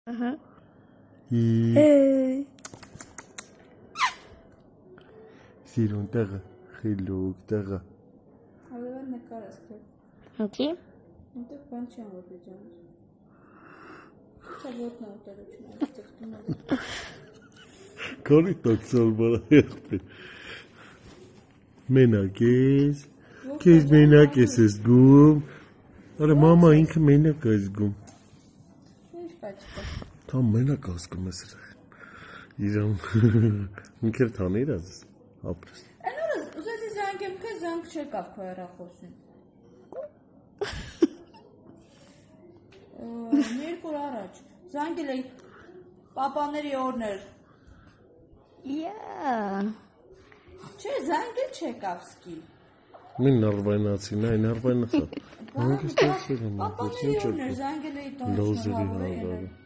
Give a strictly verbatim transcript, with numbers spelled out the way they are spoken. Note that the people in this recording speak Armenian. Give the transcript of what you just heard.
Ահա։ Սիրուն տեղը, խիլուկ տեղը։ Հավևան նկարս քեզ։ Ինչի՞։ Այնտեղ բան չեմ որ վիճանում։ Չէ որն է ուտելությունը, այստեղ դու։ Քանի տոքսալ բարայախտի։ Մենակ ես, քեզ մենակ ես զգում։ Արա մամա ինքը մենակ է զգում։ Ինչ կաչկա։ Թա մենակ ազգում ես իրան։ Ինքեր թանիր ազես, ապրես։ Այն օրը ուզեցի զանգեմ քեզ, զանգ չեկավ քո հեռախոսին։ Երկու օր առաջ զանգել էի պապաների օրն էր։ Yeah. Չէ, զանգել չեկավ սկի։ Մին նարվայնացին, այ նարվայնացա։ Պապաների օրն էր, զանգել էի տոն չնորհավորել։